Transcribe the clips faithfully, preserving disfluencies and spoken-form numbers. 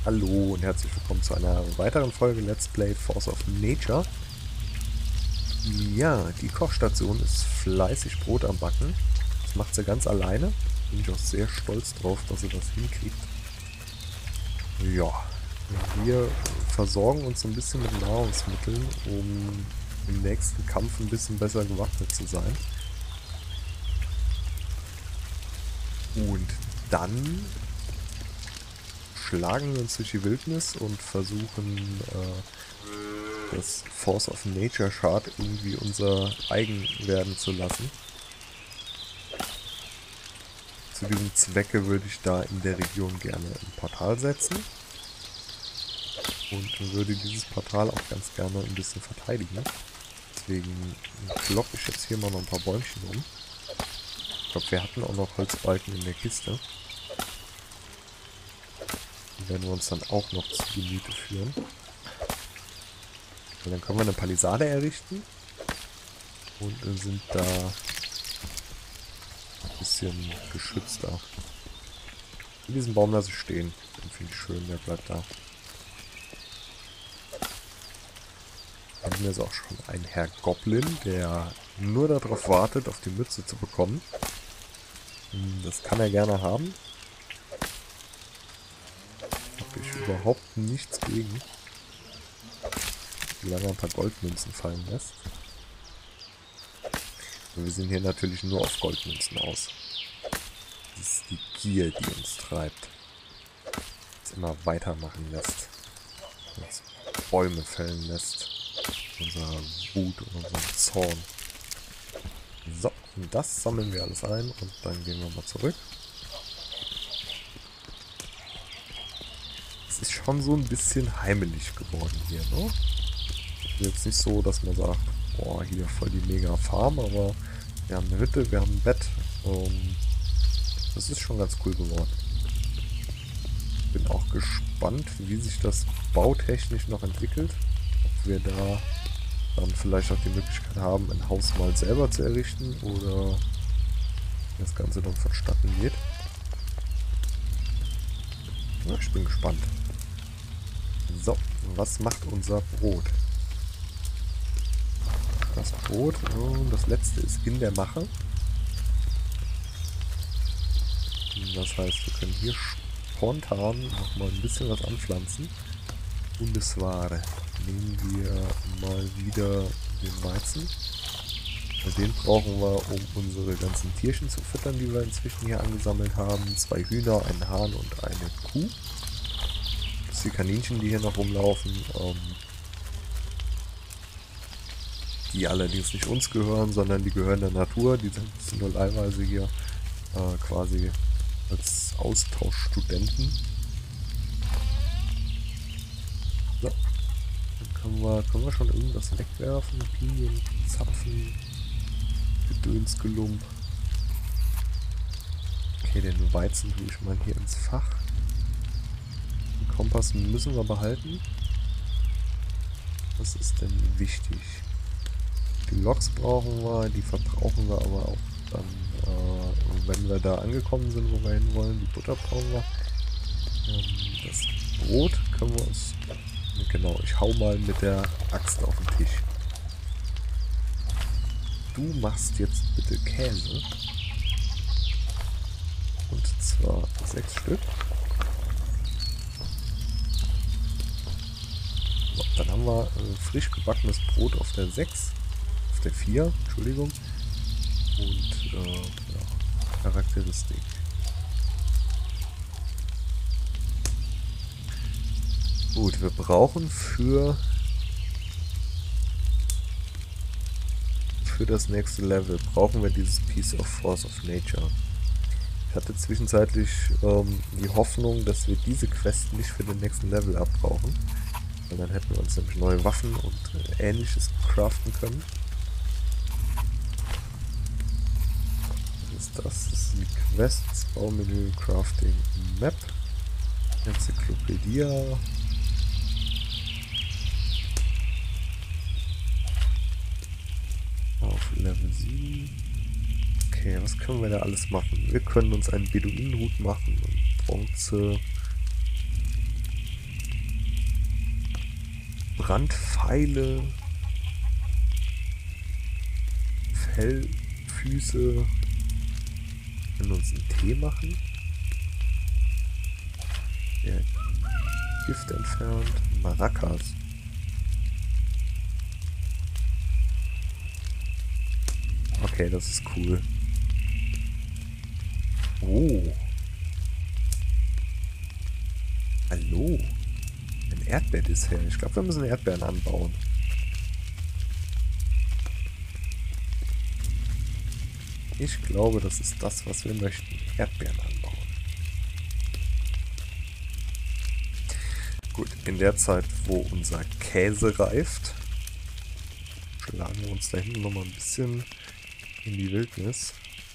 Hallo und herzlich willkommen zu einer weiteren Folge Let's Play Force of Nature. Ja, die Kochstation ist fleißig Brot am Backen. Das macht sie ganz alleine. Bin ich auch sehr stolz drauf, dass sie das hinkriegt. Ja, wir versorgen uns so ein bisschen mit Nahrungsmitteln, um im nächsten Kampf ein bisschen besser gewappnet zu sein. Und dann schlagen wir uns durch die Wildnis und versuchen äh, das Force of Nature Shard irgendwie unser eigen werden zu lassen. Zu diesem Zwecke würde ich da in der Region gerne ein Portal setzen. Und würde dieses Portal auch ganz gerne ein bisschen verteidigen. Deswegen kloppe ich jetzt hier mal noch ein paar Bäumchen um. Ich glaube, wir hatten auch noch Holzbalken in der Kiste. Die werden wir uns dann auch noch zu Gemüte führen. Und dann können wir eine Palisade errichten. Und dann sind da ein bisschen geschützter. In diesem Baum lasse ich stehen. Den finde ich schön, der bleibt da. Dann ist auch schon ein Herr Goblin, der nur darauf wartet, auf die Mütze zu bekommen. Das kann er gerne haben. Habe ich überhaupt nichts gegen. Solange er ein paar Goldmünzen fallen lässt. Und wir sind hier natürlich nur auf Goldmünzen aus. Das ist die Gier, die uns treibt. Uns immer weitermachen lässt. Uns Bäume fällen lässt. Unser Wut und unseren Zorn. So, und das sammeln wir alles ein und dann gehen wir mal zurück. Es ist schon so ein bisschen heimelig geworden hier, ne? Jetzt nicht so, dass man sagt, boah, hier voll die mega Farm, aber wir haben eine Hütte, wir haben ein Bett. Um, das ist schon ganz cool geworden. Bin auch gespannt, wie sich das bautechnisch noch entwickelt. Ob wir da dann vielleicht auch die Möglichkeit haben, ein Haus mal selber zu errichten oder das Ganze dann vonstatten geht. Ja, ich bin gespannt. So, was macht unser Brot? Das Brot, oh, das letzte ist in der Mache. Das heißt, wir können hier spontan nochmal ein bisschen was anpflanzen. Und es war, nehmen wir mal wieder den Weizen. Den brauchen wir, um unsere ganzen Tierchen zu füttern, die wir inzwischen hier angesammelt haben. Zwei Hühner, einen Hahn und eine Kuh. Das sind die Kaninchen, die hier noch rumlaufen. Ähm, die allerdings nicht uns gehören, sondern die gehören der Natur. Die sind nur leihweise hier äh, quasi als Austauschstudenten. So. Dann können wir, können wir schon irgendwas wegwerfen. Pinien, Zapfen, Gedönsgelump. Okay, den Weizen tue ich mal hier ins Fach. Den Kompass müssen wir behalten. Was ist denn wichtig? Die Loks brauchen wir, die verbrauchen wir aber auch dann, äh, wenn wir da angekommen sind, wo wir hinwollen. Die Butter brauchen wir. Ähm, das Brot können wir uns... Genau, ich hau mal mit der Axt auf den Tisch. Du machst jetzt bitte Käse. Und zwar sechs Stück. So, dann haben wir äh, frisch gebackenes Brot auf der sechs. Auf der vier, Entschuldigung. Und äh, ja, Charakteristik. Gut, wir brauchen für für das nächste Level brauchen wir dieses Piece of Force of Nature. Ich hatte zwischenzeitlich ähm, die Hoffnung, dass wir diese Quest nicht für den nächsten Level abbrauchen. Weil dann hätten wir uns nämlich neue Waffen und äh, ähnliches craften können. Was ist das? Das ist die Quests, Baumenü, Crafting, Map, Enzyklopädie. Auf Level sieben. Okay, was können wir da alles machen? Wir können uns einen Beduinenhut machen und Bronze. Brandpfeile, Fellfüße. Wir können uns einen Tee machen. Der Gift entfernt. Maracas. Okay, das ist cool. Oh. Hallo. Ein Erdbeer ist her. Ich glaube, wir müssen Erdbeeren anbauen. Ich glaube, das ist das, was wir möchten. Erdbeeren anbauen. Gut, in der Zeit, wo unser Käse reift, schlagen wir uns da hinten nochmal ein bisschen in die Wildnis.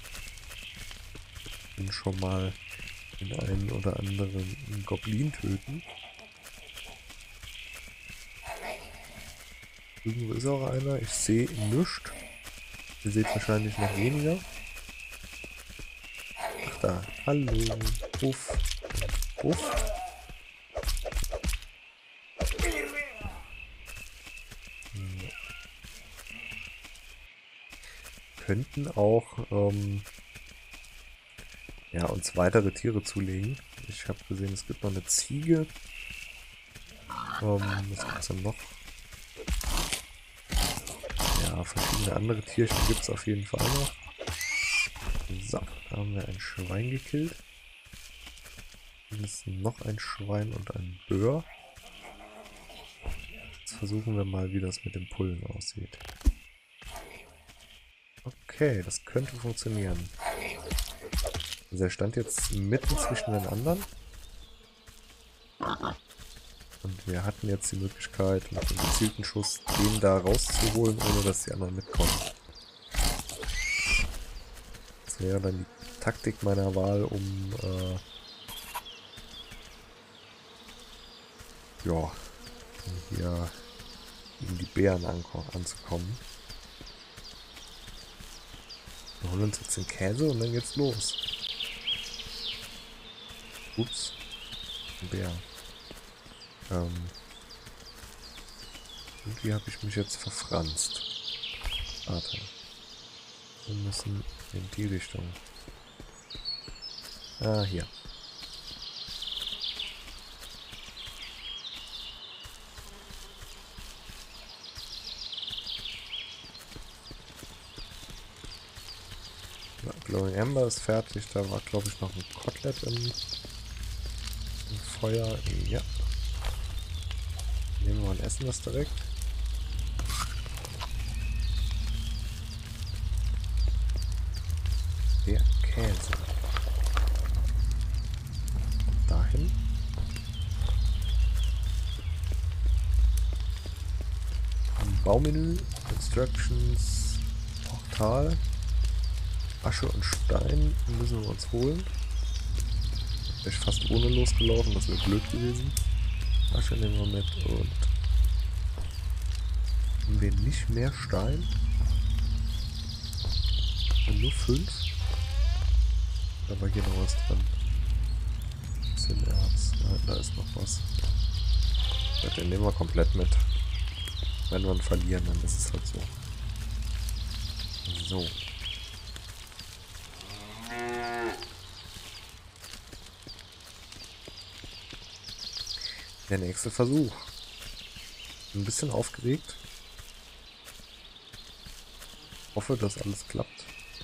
Und schon mal den einen oder anderen Goblin töten. Irgendwo ist auch einer. Ich sehe nichts. Ihr seht wahrscheinlich noch weniger. Ach da. Hallo. Uff. Uff. Hm. Könnten auch ähm, ja, uns weitere Tiere zulegen. Ich habe gesehen, es gibt noch eine Ziege. Ähm, was gibt es denn noch? Ja, verschiedene andere Tierchen gibt es auf jeden Fall noch. So, da haben wir ein Schwein gekillt. Hier ist noch ein Schwein und ein Böhr. Jetzt versuchen wir mal, wie das mit dem Pullen aussieht. Okay, das könnte funktionieren. Also er stand jetzt mitten zwischen den anderen. Und wir hatten jetzt die Möglichkeit, mit einem gezielten Schuss den da rauszuholen, ohne dass die anderen mitkommen. Das wäre dann die Taktik meiner Wahl, um äh, ja, um hier in die Bären anzukommen. Wir holen uns jetzt den Käse und dann geht's los. Ups. Ein Bär. Ähm. Irgendwie habe ich mich jetzt verfranst. Warte. Wir müssen in die Richtung. Ah, hier. Ja, Glowing Ember ist fertig. Da war, glaube ich, noch ein Kotelett im, im Feuer. Ja. Nehmen wir und essen das direkt. Der Käse. Dahin. Im Baumenü. Instructions. Portal. Asche und Stein müssen wir uns holen. Wäre ich fast ohne losgelaufen, das wäre blöd gewesen. Asche nehmen wir mit und haben wir nicht mehr Stein? Und nur fünf? Da war hier noch was dran. Bisschen Erz. Nein, da ist noch was. Ja, den nehmen wir komplett mit. Wenn wir ihn verlieren, dann ist es halt so. So. Der nächste Versuch. Ein bisschen aufgeregt. Hoffe, dass alles klappt.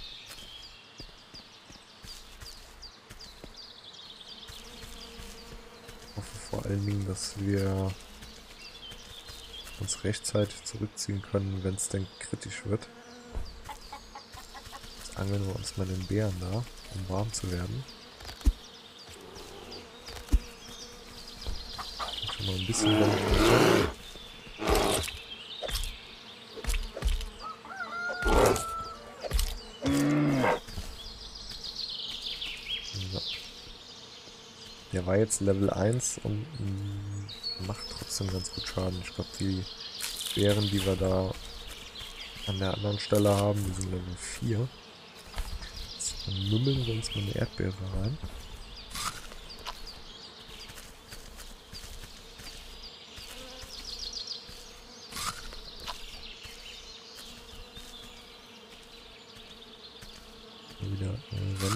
Hoffe vor allen Dingen, dass wir uns rechtzeitig zurückziehen können, wenn es denn kritisch wird. Jetzt angeln wir uns mal den Bären da, um warm zu werden. Schon mal ein bisschen warm. Der war jetzt Level eins und mh, macht trotzdem ganz gut Schaden. Ich glaube, die Bären, die wir da an der anderen Stelle haben, die sind Level vier. Jetzt mümmeln wir uns mal eine Erdbeere rein.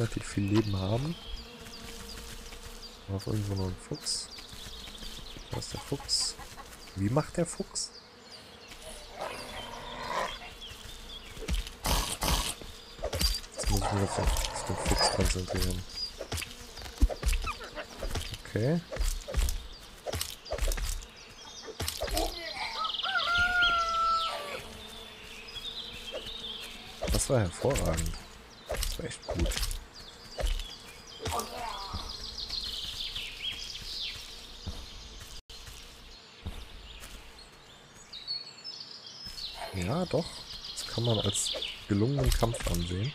relativ viel Leben haben. Auch irgendwo noch ein Fuchs. Da ist der Fuchs. Wie macht der Fuchs? Jetzt muss ich mich auf den, auf den Fuchs konzentrieren. Okay. Das war hervorragend. Das war echt gut. Ja, doch. Das kann man als gelungenen Kampf ansehen.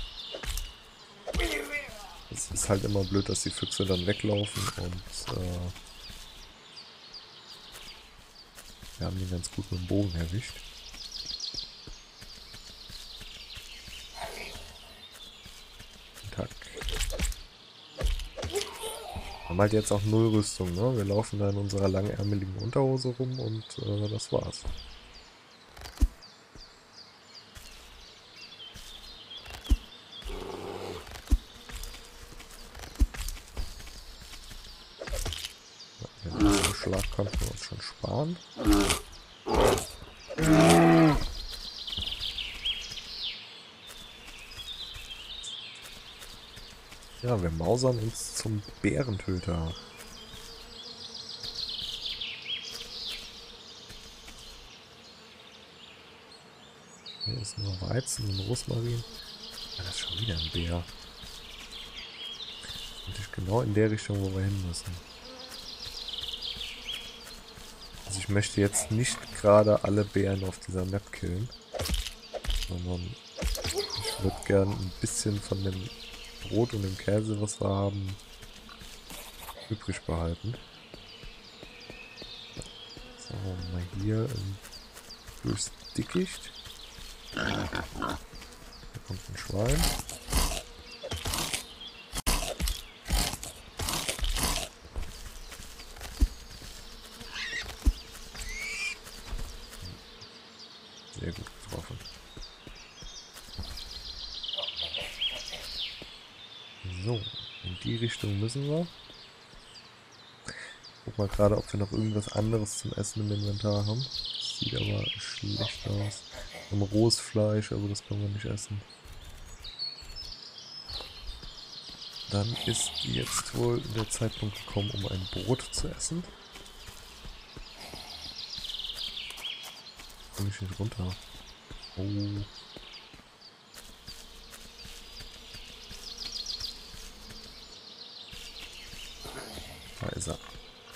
Es ist halt immer blöd, dass die Füchse dann weglaufen und äh, wir haben ihn ganz gut mit dem Bogen erwischt. Tack. Wir haben halt jetzt auch null Rüstung, ne? Wir laufen da in unserer langärmeligen Unterhose rum und äh, das war's. Den Schlag konnten wir uns schon sparen. Ja, wir mausern uns zum Bärentöter. Hier ist nur Weizen und Rosmarin. Ja, das ist schon wieder ein Bär. Natürlich genau in der Richtung, wo wir hin müssen. Also ich möchte jetzt nicht gerade alle Bären auf dieser Map killen. Sondern ich würde gern ein bisschen von dem Brot und dem Käse, was wir haben, übrig behalten. So, mal hier durchs Dickicht. Da kommt ein Schwein. Sehr gut getroffen. So, in die Richtung müssen wir. Guck mal gerade, ob wir noch irgendwas anderes zum Essen im Inventar haben. Sieht aber schlecht aus. Wir haben rohes Fleisch, aber das können wir nicht essen. Dann ist jetzt wohl der Zeitpunkt gekommen, um ein Brot zu essen. Komm ich nicht runter. Oh. Da ist er.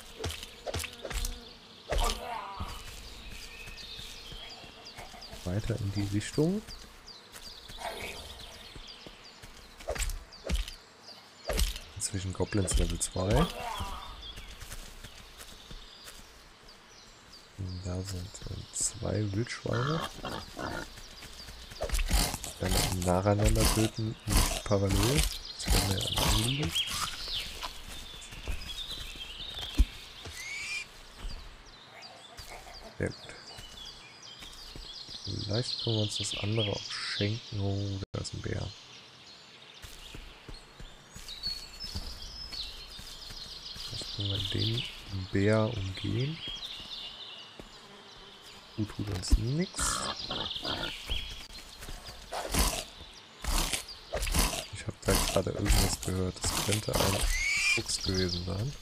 Weiter in die Richtung. Inzwischen Goblins Level zwei. Und da sind zwei Wildschweine. Wenn wir nacheinander töten, nicht parallel. Das werden wir ja anliegen. Sehr gut. Vielleicht können wir uns das andere auch schenken. Oh, da ist ein Bär. Vielleicht können wir den Bär umgehen. Gut, tut uns nichts. Ich habe da gerade irgendwas gehört. Das könnte ein Fuchs gewesen sein.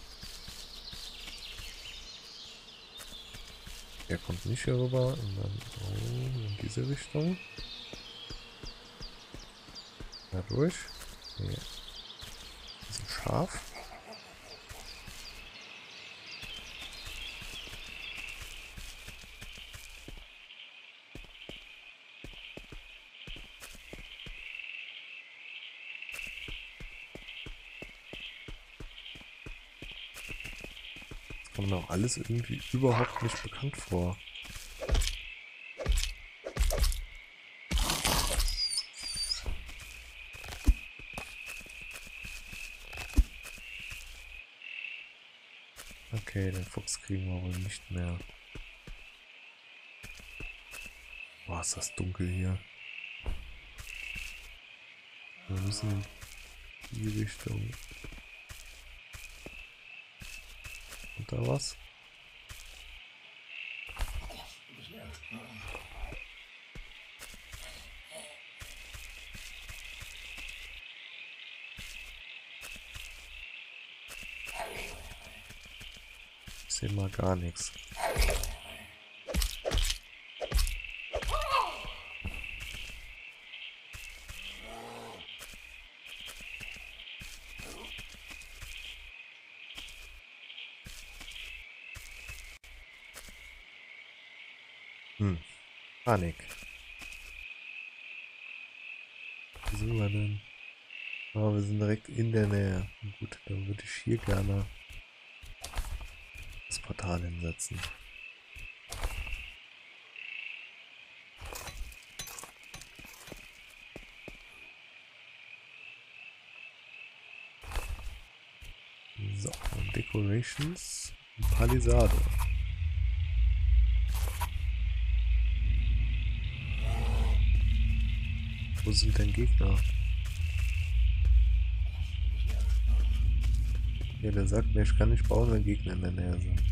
Er kommt nicht hier rüber und dann oh, in diese Richtung. Da durch. Nee. Das ist ein Schaf. Das kommt mir auch alles irgendwie überhaupt nicht bekannt vor. Okay, den Fuchs kriegen wir wohl nicht mehr. Boah, ist das dunkel hier. Wir müssen die Richtung. Und da was? Ich sehe mal gar nichts. Hm, Panik. Wo sind wir denn? Oh, wir sind direkt in der Nähe. Gut, dann würde ich hier gerne das Portal hinsetzen. So, Decorations, Palisade. Wo sind denn Gegner? Ja, der sagt mir, ich kann nicht bauen, wenn Gegner in der Nähe sind.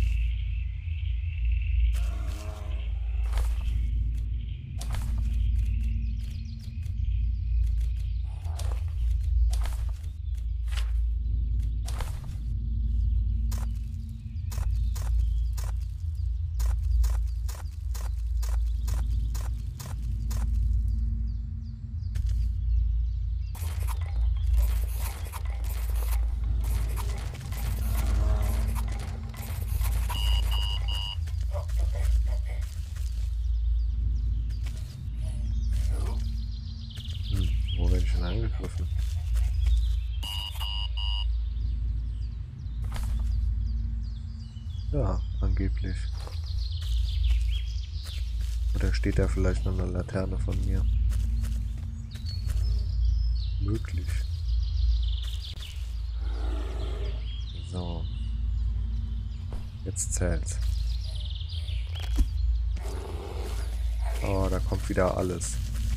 Hm, wo werde ich denn angegriffen? Ja, angeblich. Oder steht da vielleicht noch eine Laterne von mir? Möglich. So. Jetzt zählt's. Oh, da kommt wieder alles.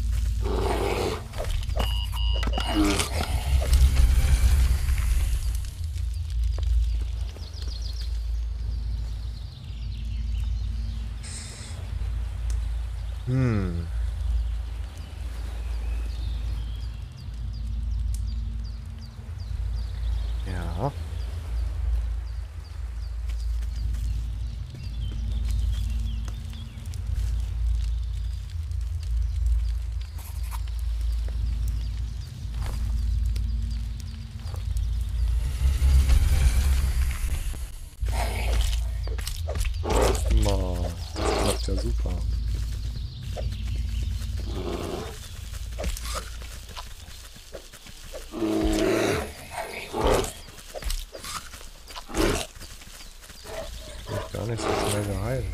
Hm. Ja. Oh, das klappt ja super. Wird gar nicht so schnell geheilt.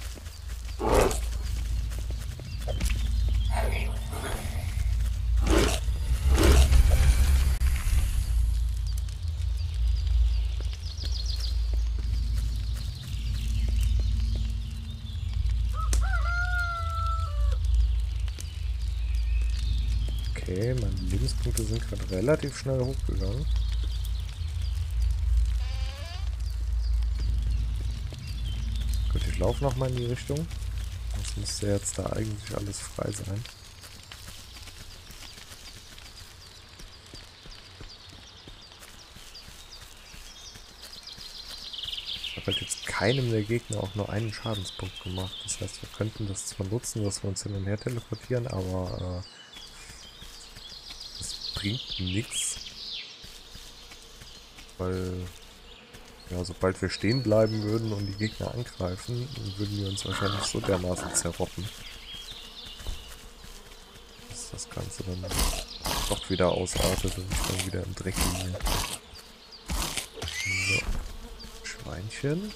Okay, meine Lebenspunkte sind gerade relativ schnell hochgegangen. Gut, ich laufe nochmal in die Richtung. Das müsste jetzt da eigentlich alles frei sein. Ich habe halt jetzt keinem der Gegner auch nur einen Schadenspunkt gemacht. Das heißt, wir könnten das zwar nutzen, dass wir uns hin und her teleportieren, aber äh, das bringt nichts. Weil, ja, sobald wir stehen bleiben würden und die Gegner angreifen, würden wir uns wahrscheinlich so dermaßen zerrotten, dass das Ganze dann doch wieder ausartet und ich dann wieder im Dreck liege. So. Schweinchen.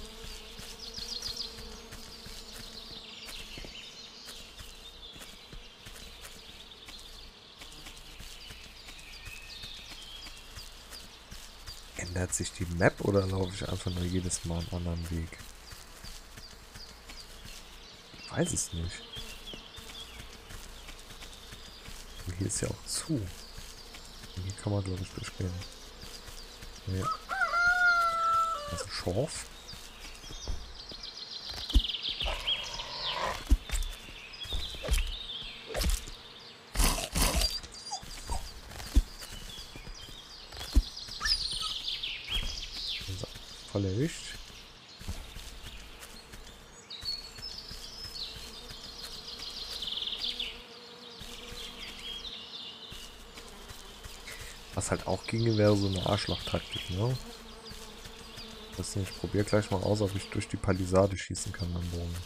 Ändert sich die Map oder laufe ich einfach nur jedes Mal einen anderen Weg? Ich weiß es nicht. Und hier ist ja auch zu. Hier kann man, glaube ich, durchgehen. Ja. Das ist ein Schorf. So, voll erwischt. Was halt auch ginge, wäre so eine Arschlochtaktik, ne? Das nicht. Ich probiere gleich mal aus, ob ich durch die Palisade schießen kann mit dem Bogen.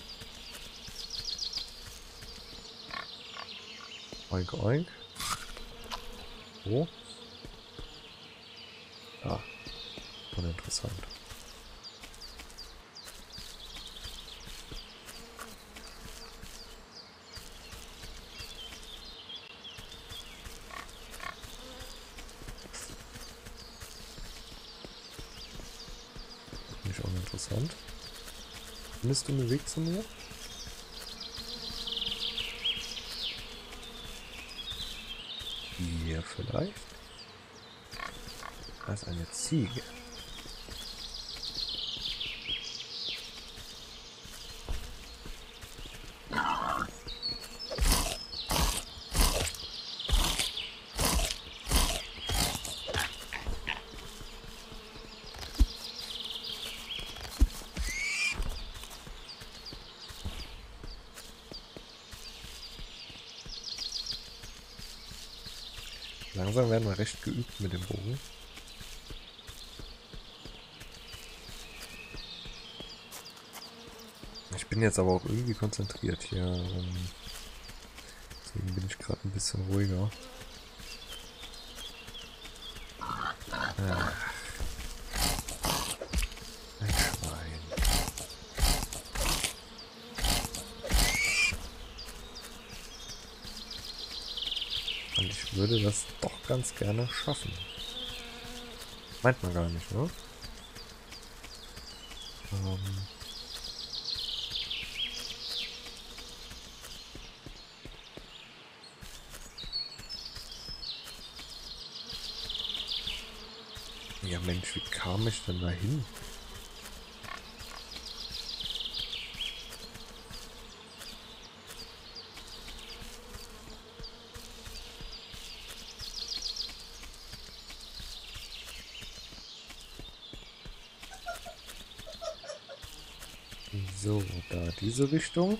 Oink, oink. Wo? Ah, uninteressant. Nicht uninteressant. Findest du einen Weg zu mir? Hier vielleicht? Da ist eine Ziege. Langsam werden wir recht geübt mit dem Bogen. Ich bin jetzt aber auch irgendwie konzentriert hier. Ähm, deswegen bin ich gerade ein bisschen ruhiger. Ah. Ein Schwein. Und ich würde das doch ganz gerne schaffen. Meint man gar nicht, ne? Ähm... Ja Mensch, wie kam ich denn da hin? So, da diese Richtung.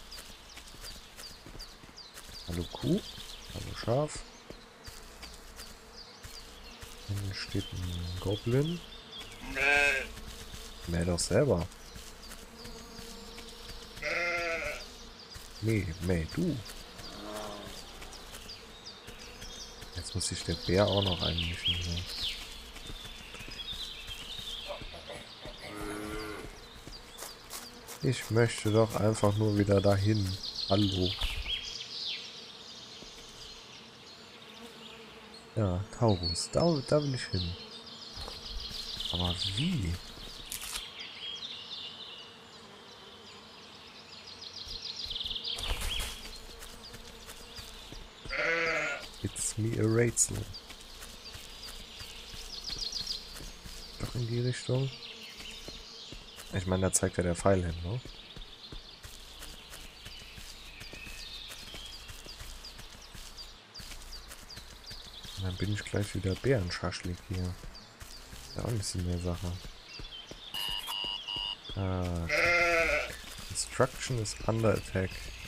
Hallo Kuh. Hallo Schaf. Hier steht ein Goblin. Mäh doch selber. Nee, mäh du. Jetzt muss sich der Bär auch noch einmischen. Ne? Ich möchte doch einfach nur wieder dahin. Hallo. Ja, Taurus. Da, da will ich hin. Aber wie? It's me a Rätsel. Doch in die Richtung. Ich meine, da zeigt ja der Pfeil hin, ne? Und dann bin ich gleich wieder Bärenschaschlik hier. Ist ja auch ein bisschen mehr Sache. Ah, okay. Instruction is under attack.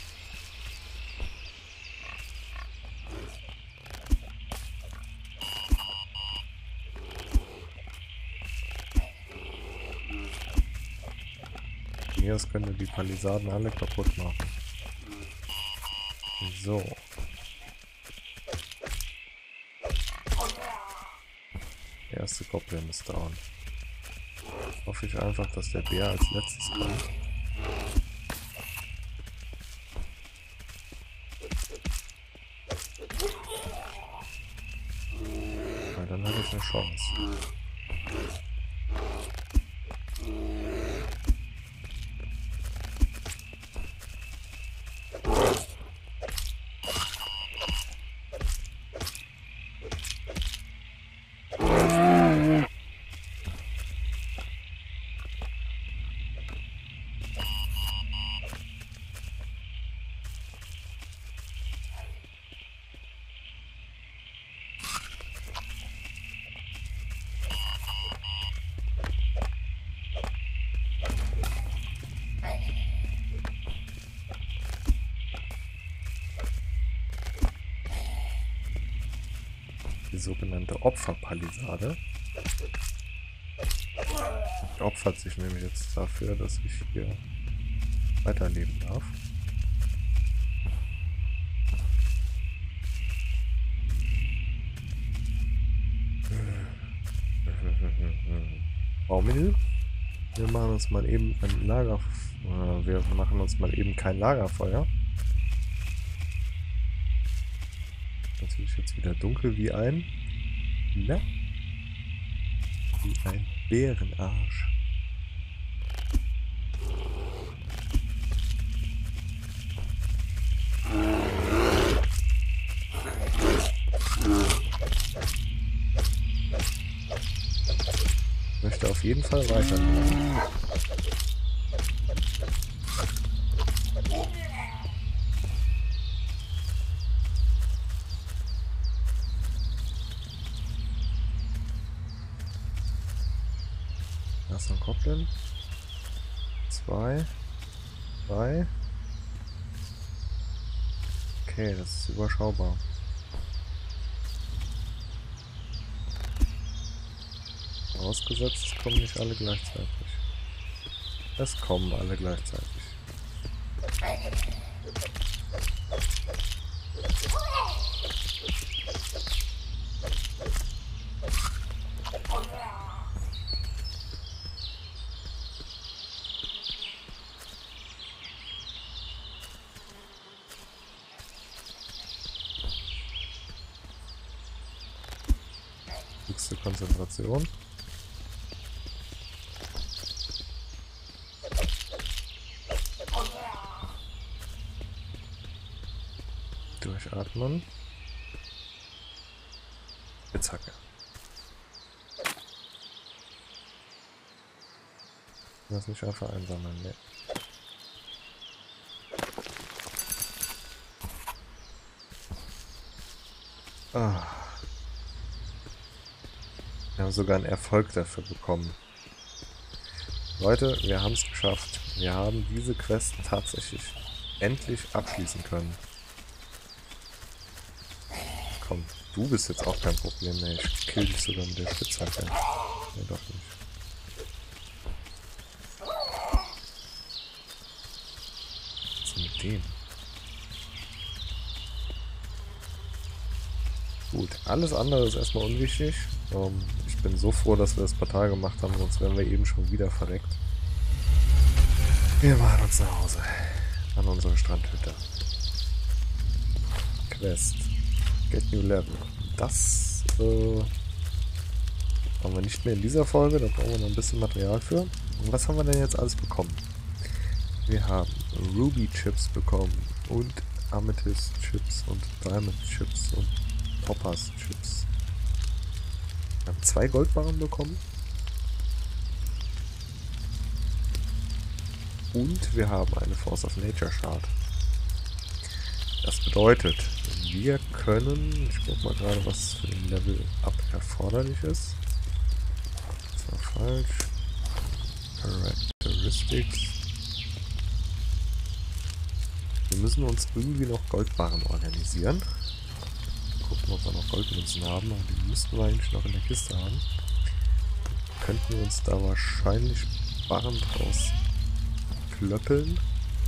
Das könnte die Palisaden alle kaputt machen. So. Der erste Goblin ist down. Hoffe ich einfach, dass der Bär als letztes kommt. Weil dann habe ich eine Chance. sogenannte Opferpalisade. Die opfert sich nämlich jetzt dafür, dass ich hier weiterleben darf. Baumenü. Wir machen uns mal eben ein Lager. Äh, wir machen uns mal eben kein Lagerfeuer. Natürlich jetzt wieder dunkel wie ein. Ne? Wie ein Bärenarsch. Ich möchte auf jeden Fall weiterleben. Da ist noch ein Goblin. Zwei. Drei. Okay, das ist überschaubar. Vorausgesetzt, es kommen nicht alle gleichzeitig. Es kommen alle gleichzeitig. Höchste Konzentration. Durchatmen. Spitzhacke. Lass mich einfach einsammeln, ne? Ah. Wir haben sogar einen Erfolg dafür bekommen. Leute, wir haben es geschafft. Wir haben diese Quest tatsächlich endlich abschließen können. Komm, du bist jetzt auch kein Problem mehr. Ich kill dich sogar mit der Spitzhacke. Nee, doch nicht. Was ist denn mit dem? Gut, alles andere ist erstmal unwichtig. Um, ich bin so froh, dass wir das Portal gemacht haben, sonst wären wir eben schon wieder verreckt. Wir machen uns nach Hause. An unsere Strandhütte. Quest. Get New Level. Das äh, haben wir nicht mehr in dieser Folge, da brauchen wir noch ein bisschen Material für. Und was haben wir denn jetzt alles bekommen? Wir haben Ruby Chips bekommen und Amethyst Chips und Diamond Chips und Topaz Chips. Wir haben zwei Goldbarren bekommen. Und wir haben eine Force of Nature Shard. Das bedeutet, wir können, ich guck mal gerade, was für ein Level Up erforderlich ist. Das war falsch. Characteristics. Wir müssen uns irgendwie noch Goldbarren organisieren. Gucken, ob wir noch Goldmünzen haben, aber die müssten wir eigentlich noch in der Kiste haben. Könnten wir uns da wahrscheinlich Barren draus klöppeln.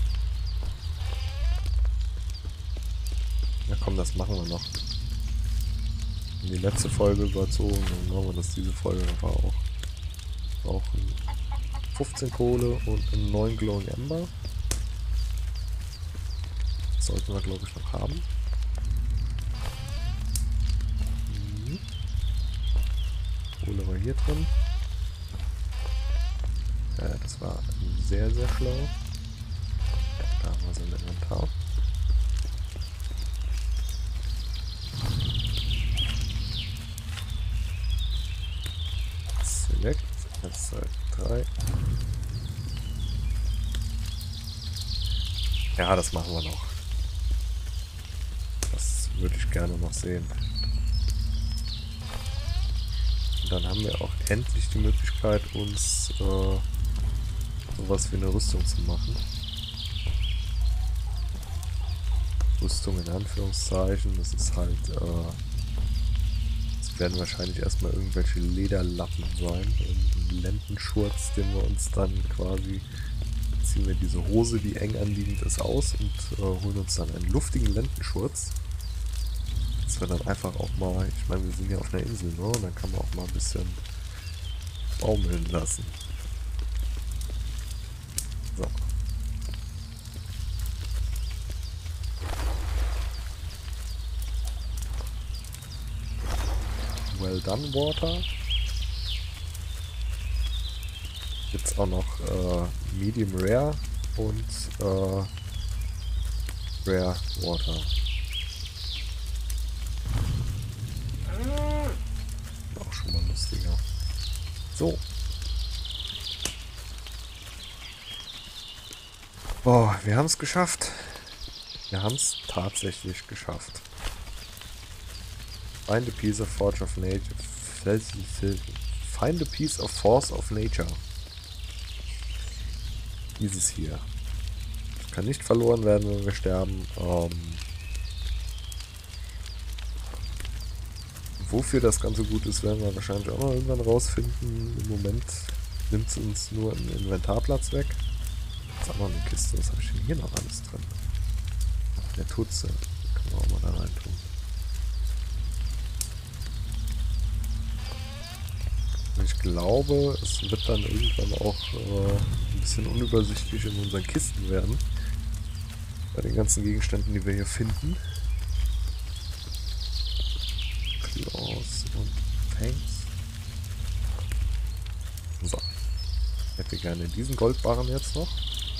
Ja komm, das machen wir noch. In die letzte Folge überzogen, dann machen wir das diese Folge einfach auch. Wir brauchen fünfzehn Kohle und einen neuen Glowing Ember. Das sollten wir, glaube ich, noch haben. Mhm. Kohle war hier drin. Ja, das war sehr, sehr schlau. Ja, da haben wir so ein Inventar. Select. eins, zwei, drei. Ja, das machen wir noch. Das würde ich gerne noch sehen. Und dann haben wir auch endlich die Möglichkeit, uns äh, sowas wie eine Rüstung zu machen. Rüstung in Anführungszeichen, das ist halt äh, das werden wahrscheinlich erstmal irgendwelche Lederlappen sein. Ein Lendenschurz, den wir uns dann quasi, ziehen wir diese Hose, die eng anliegend ist, aus und äh, holen uns dann einen luftigen Lendenschurz. Dass wir dann einfach auch mal, ich meine, wir sind ja auf einer Insel, ne? Und dann kann man auch mal ein bisschen baumeln lassen. So. Well done, Water. Jetzt auch noch äh, Medium Rare und äh, Rare Water. Auch schon mal lustiger. So. Boah, wir haben es geschafft. Wir haben es tatsächlich geschafft. Find a piece of force of nature. Find a piece of force of nature. Dieses hier. Das kann nicht verloren werden, wenn wir sterben. Ähm, wofür das Ganze gut ist, werden wir wahrscheinlich auch noch irgendwann rausfinden. Im Moment nimmt es uns nur einen Inventarplatz weg. Jetzt auch noch eine Kiste. Was habe ich denn hier noch alles drin? Der Tutze. Können wir auch mal da rein tun. Ich glaube, es wird dann irgendwann auch äh, ein bisschen unübersichtlich in unseren Kisten werden. Bei den ganzen Gegenständen, die wir hier finden. Claws und Tanks. So. Ich hätte gerne diesen Goldbarren jetzt noch.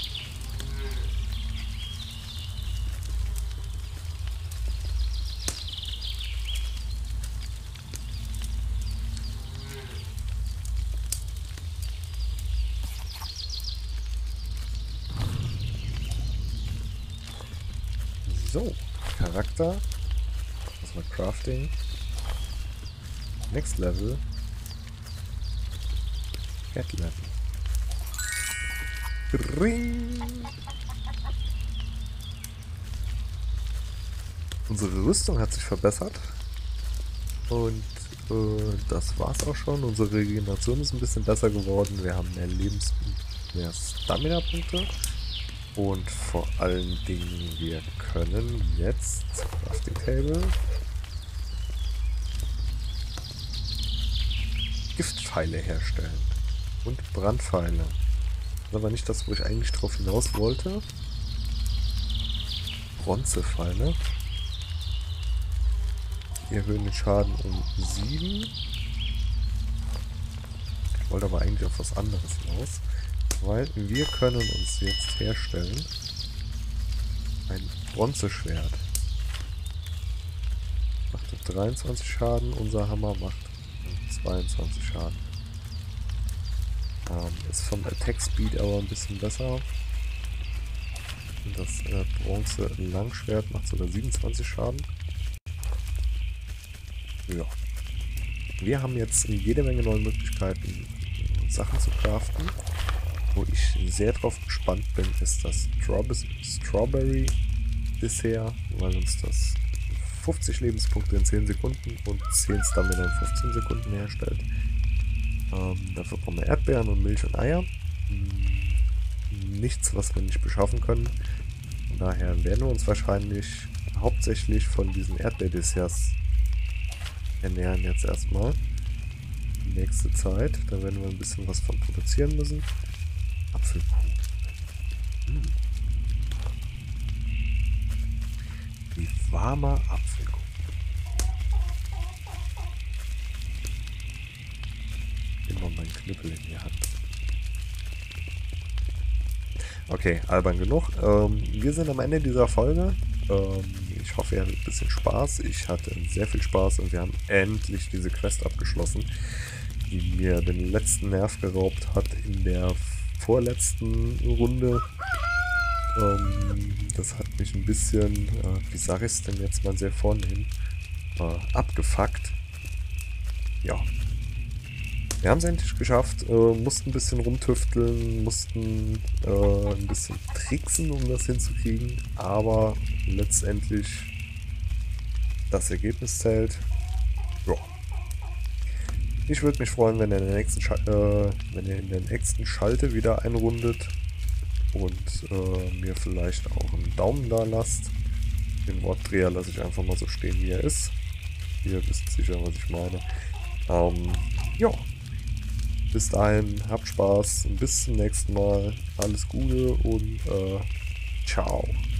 So, Charakter. Das war Crafting. Next Level. Get Level. Ring. Unsere Rüstung hat sich verbessert. Und äh, das war's auch schon. Unsere Regeneration ist ein bisschen besser geworden. Wir haben mehr Lebens- mehr Stamina-Punkte. Und vor allen Dingen, wir können jetzt Crafting Table Giftpfeile herstellen und Brandpfeile. Das ist aber nicht das, wo ich eigentlich drauf hinaus wollte. Bronzepfeile. Die erhöhen den Schaden um sieben. Ich wollte aber eigentlich auf was anderes hinaus. Weil wir können uns jetzt herstellen ein Bronzeschwert. Macht dreiundzwanzig Schaden, unser Hammer macht zweiundzwanzig Schaden. Ähm, ist vom Attack Speed aber ein bisschen besser. Und das äh, Bronze Langschwert macht sogar siebenundzwanzig Schaden. Ja. Wir haben jetzt jede Menge neue Möglichkeiten, Sachen zu craften. Wo ich sehr drauf gespannt bin, ist das Strawberry Dessert, weil uns das fünfzig Lebenspunkte in zehn Sekunden und zehn Stamina in fünfzehn Sekunden herstellt. Ähm, dafür brauchen wir Erdbeeren und Milch und Eier. Nichts, was wir nicht beschaffen können. Von daher werden wir uns wahrscheinlich hauptsächlich von diesen Erdbeerdesserts ernähren jetzt erstmal. Die nächste Zeit. Da werden wir ein bisschen was von produzieren müssen. Apfelkuchen. Hm. Wie warmer Apfelkuchen. Immer mein Knüppel in die Hand. Okay, albern genug. Ähm, wir sind am Ende dieser Folge. Ähm, ich hoffe, ihr hattet ein bisschen Spaß. Ich hatte sehr viel Spaß und wir haben endlich diese Quest abgeschlossen, die mir den letzten Nerv geraubt hat in der vorletzten Runde. Ähm, das hat mich ein bisschen, äh, wie sage ich es denn jetzt mal sehr vornehm, äh, abgefuckt. Ja. Wir haben es endlich geschafft, äh, mussten ein bisschen rumtüfteln, mussten äh, ein bisschen tricksen, um das hinzukriegen, aber letztendlich das Ergebnis zählt. Ja. Ich würde mich freuen, wenn ihr in der nächsten, Scha äh, wenn ihr in der nächsten Schalte wieder einrundet und äh, mir vielleicht auch einen Daumen da lasst. Den Wortdreher lasse ich einfach mal so stehen, wie er ist. Ihr wisst sicher, was ich meine. Ähm, ja. Bis dahin, habt Spaß und bis zum nächsten Mal. Alles Gute und äh, ciao.